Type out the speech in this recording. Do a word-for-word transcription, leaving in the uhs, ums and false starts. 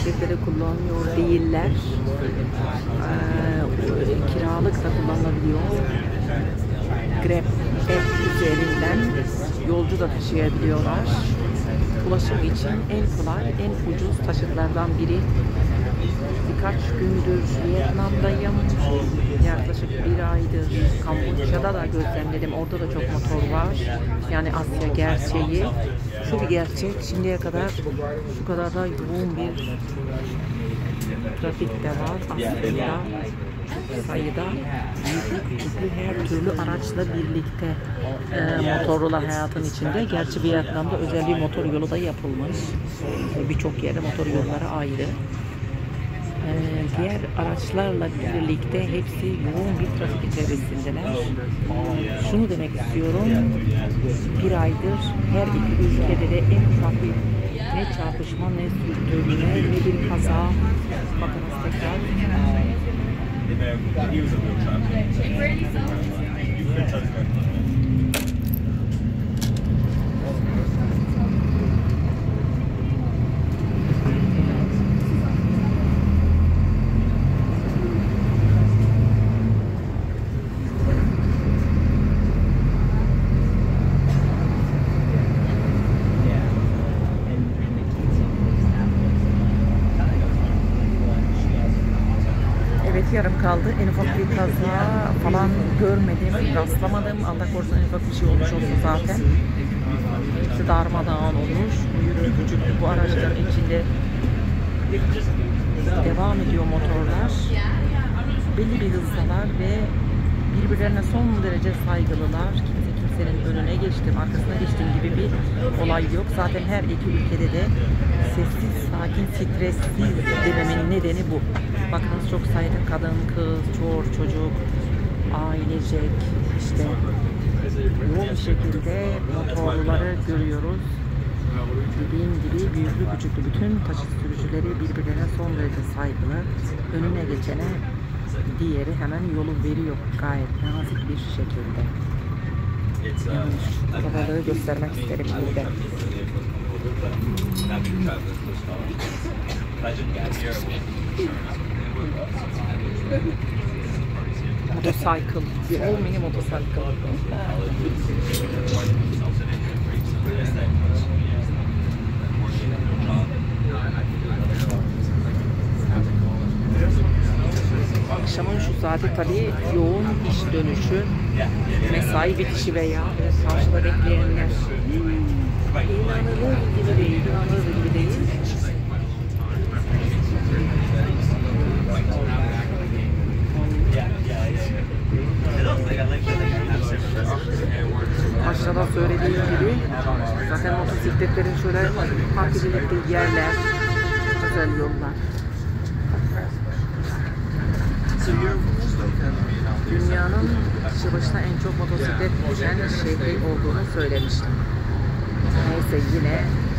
bisikletleri kullanıyor değiller. Ee, kiralık da kullanılabiliyor. Grab app üzerinden yolcu da taşıyabiliyorlar. Ulaşım için en kolay, en ucuz taşıtlardan biri. Birkaç gündür Vietnam'dayım. Yaklaşık bir aydır Kamboçya'da da gözlemledim. Orada da çok motor var. Yani Asya gerçeği. Şu bir gerçek. Şimdiye kadar şu kadar da yoğun bir trafik de var. Aslında sayıda büyük küçüklü her türlü araçla birlikte e, motorlular hayatın içinde. Gerçi Vietnam'da özel bir motor yolu da yapılmış. Birçok yerde motor yolları ayrı. E, diğer araçlarla birlikte hepsi yoğun bir trafik içerisindeler. Şunu demek istiyorum. Bir aydır her iki ülkede de en ufak bir ne çarpışma, ne sürtünme, ne bir kaza. Bakınız tekrar. Yarım kaldı. En ufak bir kaza falan görmedim, rastlamadım. Allah korusun en ufak bir şey olmuş olsa zaten. Hepsi darmadağın olmuş. Büyüklü küçüklü bu araçların içinde devam ediyor motorlar. Belli bir hızdalar ve birbirlerine son derece saygılılar. Kimse kimsenin önüne geçtim, arkasına geçtiğim gibi bir olay yok. Zaten her iki ülkede de sessiz, sakin, stressiz dememenin nedeni bu. Bakınız çok sayıda kadın, kız, çor, çocuk, ailecek işte yoğun bir şekilde motorluları görüyoruz. Dediğim gibi büyüklü küçüklü bütün taşıt sürücüleri birbirlerine son derece saygılı. Önüne geçene diğeri hemen yolu veriyor gayet nazik bir şekilde. Yani şu kalabalığı göstermek isterim burada. Motosikl, small mini motosikl. Akşamın şu saati tabii yoğun iş dönüşü, mesai bitişi veya karşıda bekleyenler. İnanılır gibi değil, inanılır gibi değil. Aşağıda söylediğim gibi zaten motosikletlerin şöyle park edildiği yerler, özel yollar. Dünyanın kişi başına en çok motosiklet düşen şehri olduğunu söylemiştim. Neyse yine